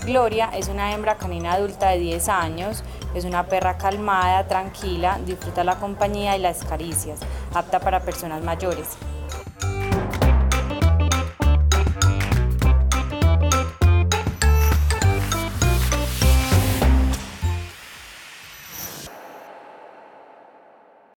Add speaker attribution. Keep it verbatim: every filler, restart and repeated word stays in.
Speaker 1: Gloria es una hembra canina adulta de diez años, es una perra calmada, tranquila, disfruta la compañía y las caricias, apta para personas mayores.